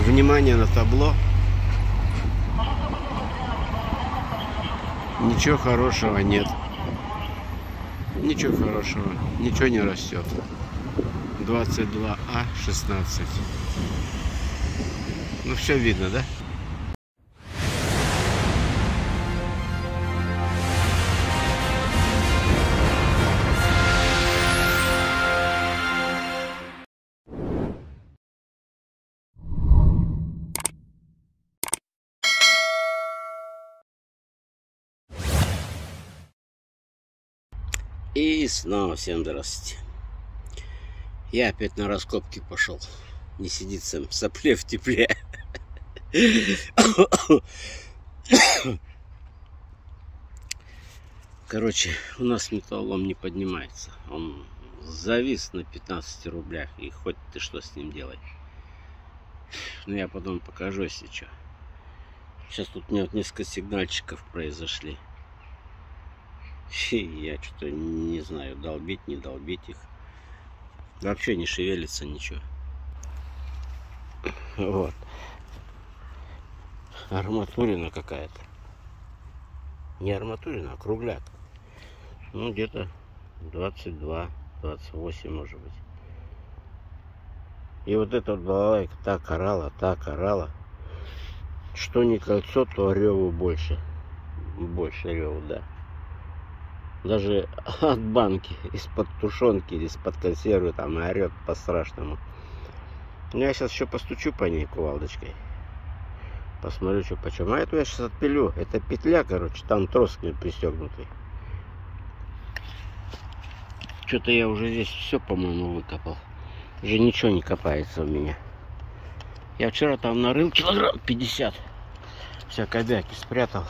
Внимание на табло. Ничего хорошего нет. Ничего хорошего. Ничего не растет. 22А16. Ну все видно, да? И снова всем здравствуйте. Я опять на раскопки пошел. Не сидится в сопле в тепле. Короче, у нас металлолом не поднимается. Он завис на 15 рублях. И хоть ты что с ним делай. Ну я потом покажу, если что. Сейчас тут у меня вот несколько сигнальчиков произошли. Я что-то не знаю, долбить, не долбить их. Вообще не шевелится ничего. Вот. Арматурина какая-то. Не арматурина, а кругляк. Ну, где-то 22, 28, может быть. И вот эта вот балалайка так орала. Что не кольцо, то реву больше. Больше реву, да. Даже от банки, из-под тушенки или из-под консервы там орет по-страшному. Я сейчас еще постучу по ней кувалдочкой. Посмотрю, что почем. А эту я сейчас отпилю. Это петля, короче, там трос к ней пристегнутый. Что-то я уже здесь все, по-моему, выкопал. Уже ничего не копается у меня. Я вчера там нарыл килограмм 50. Всякой бяки спрятал.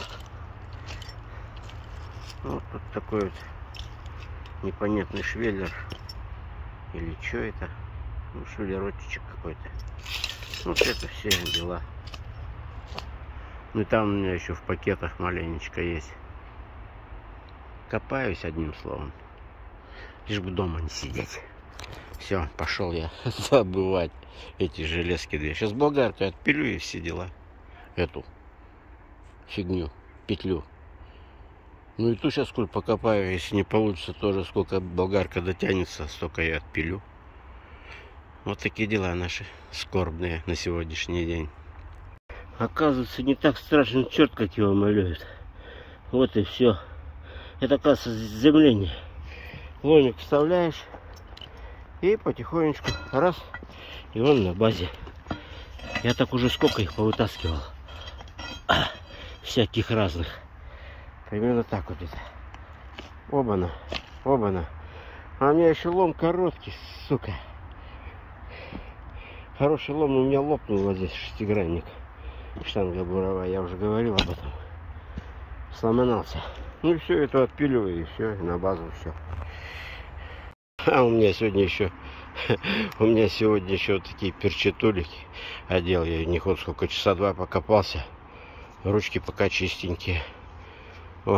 Вот тут такой вот непонятный швеллер. Или что это? Ну, швеллеротичек какой-то. Вот это все дела. Ну и там у меня еще в пакетах маленечко есть. Копаюсь, одним словом. Лишь бы дома не сидеть. Все, пошел я забывать эти железки две. Сейчас болгаркой отпилю и все дела. Эту фигню, петлю. Ну и ту сейчас сколько покопаю, если не получится тоже, сколько болгарка дотянется, столько я отпилю. Вот такие дела наши скорбные на сегодняшний день. Оказывается, не так страшен черт, как его малюют. Вот и все. Это, оказывается, заземление. Ломик вставляешь и потихонечку раз, и он на базе. Я так уже сколько их повытаскивал. Всяких разных. Примерно так вот это. Оба-на, оба-на. А у меня еще лом короткий, сука. Хороший лом у меня лопнул вот здесь, шестигранник. Штанга буровая, я уже говорил об этом. Сломанался. Ну и все, это отпиливаю, и все, на базу все. А у меня сегодня еще вот такие перчатулики. Одел я в них вот сколько, часа два покопался. Ручки пока чистенькие. О.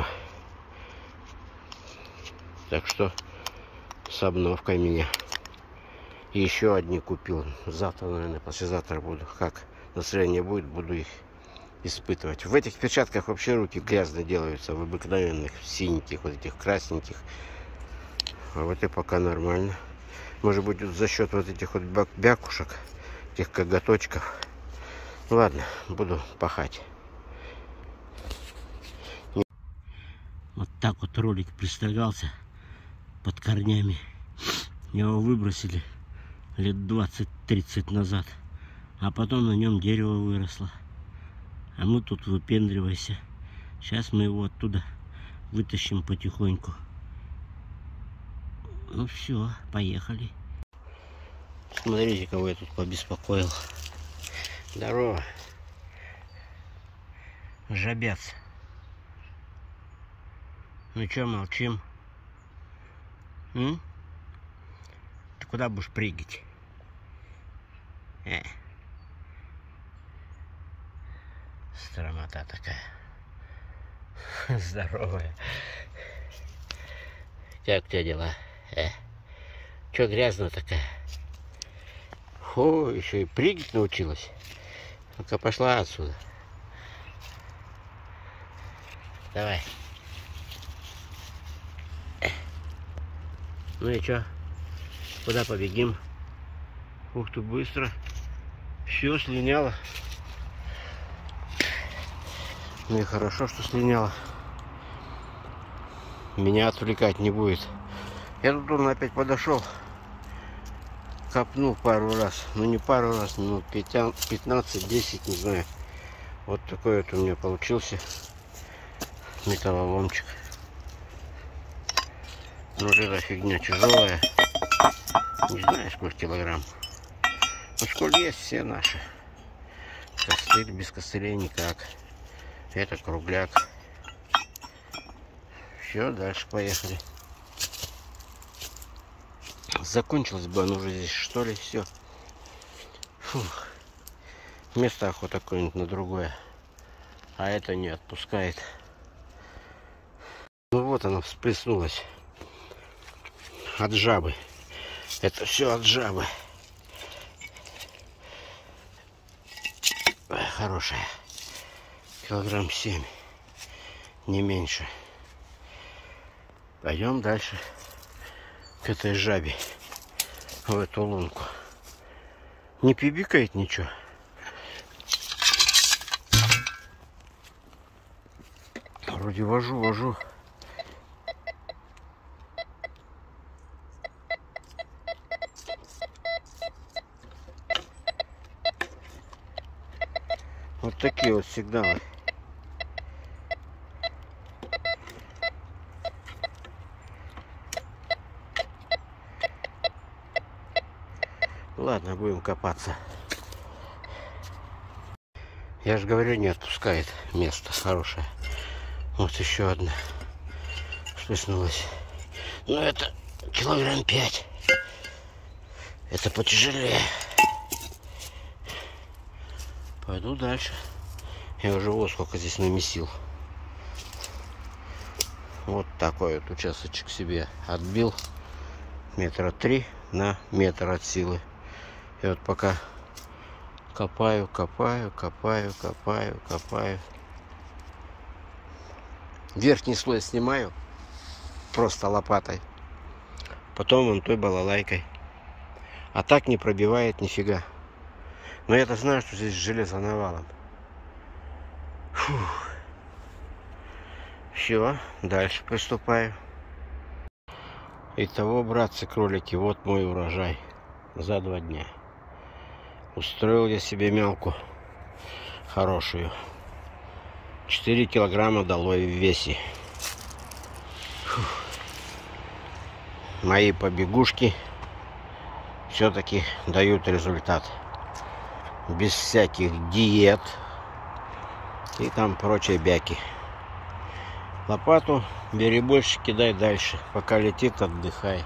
Так что с обновкой меня. И еще одни купил. Завтра, наверное, послезавтра буду. Как настроение будет, буду их испытывать. В этих перчатках вообще руки грязно делаются. В обыкновенных синеньких, вот этих красненьких. А вот и пока нормально. Может быть, за счет вот этих вот бякушек, этих коготочков. Ладно, буду пахать. Вот так вот ролик представлялся под корнями. Его выбросили лет 20-30 назад. А потом на нем дерево выросло. А мы тут выпендриваемся. Сейчас мы его оттуда вытащим потихоньку. Ну все, поехали. Смотрите, кого я тут побеспокоил. Здорово. Жабец. Ну что, молчим? Ты куда будешь прыгать? Стромота такая. Здоровая. Как у тебя дела? Че грязная такая? О, еще и прыгать научилась. Ну-ка, пошла отсюда. Давай. Ну и чё? Куда побегим? Ух ты, быстро. Все слиняло. Ну и хорошо, что слиняло. Меня отвлекать не будет. Я тут он опять подошел. Копнул пару раз. Ну не пару раз, минут 15-10, не знаю. Вот такой вот у меня получился металлоломчик. Ну вот эта фигня тяжелая. Не знаю, сколько килограмм. Ну сколько есть, все наши. Костыль, без костылей никак. Это кругляк. Все, дальше поехали. Закончилось бы оно уже здесь, что ли, все. Фух. Место охота какое-нибудь на другое. А это не отпускает. Ну вот оно всплеснулось. От жабы. Это все от жабы. Хорошая. Килограмм 7. Не меньше. Пойдем дальше. К этой жабе. В эту лунку. Не пибикает ничего. Вроде вожу. Вот такие вот сигналы. Ладно, будем копаться. Я же говорю, не отпускает место хорошее. Вот еще одна всплеснулась. Но это килограмм 5. Это потяжелее. Пойду дальше. Я уже вот сколько здесь намесил. Вот такой вот участочек себе отбил. 3 на метр от силы. И вот пока копаю. Верхний слой снимаю просто лопатой. Потом вон той балалайкой. А так не пробивает нифига. Но я-то знаю, что здесь железо навалом. Фух. Все, дальше приступаю. Итого, братцы, кролики, вот мой урожай за 2 дня. Устроил я себе мелку хорошую. 4 килограмма дало и в весе. Фух. Мои побегушки все-таки дают результат. Без всяких диет и там прочей бяки. Лопату бери больше, кидай дальше. Пока летит, отдыхай.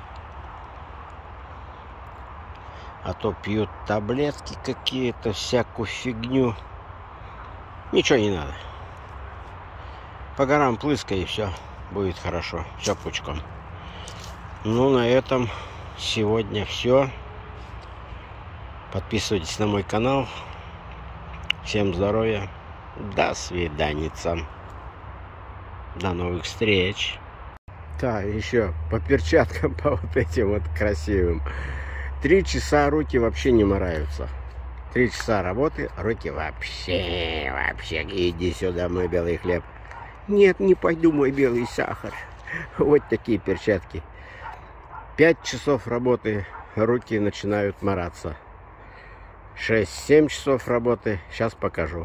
А то пьют таблетки какие-то, всякую фигню. Ничего не надо. По горам плыскай, и все будет хорошо. Все пучком. Ну, на этом сегодня все. Подписывайтесь на мой канал. Всем здоровья. До свиданица. До новых встреч. Да, еще по перчаткам, по вот этим вот красивым. 3 часа руки вообще не мораются. 3 часа работы, руки вообще. Иди сюда, мой белый хлеб. Нет, не пойду, мой белый сахар. Вот такие перчатки. 5 часов работы, руки начинают мораться. 6-7 часов работы. Сейчас покажу.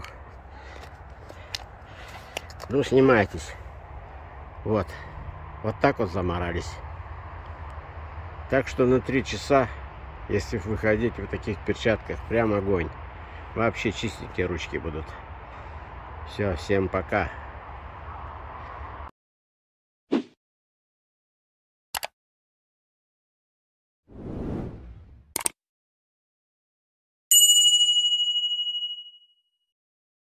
Ну, снимайтесь. Вот. Вот так вот заморались. Так что на 3 часа, если выходить в таких перчатках, прям огонь. Вообще чистенькие ручки будут. Все, всем пока.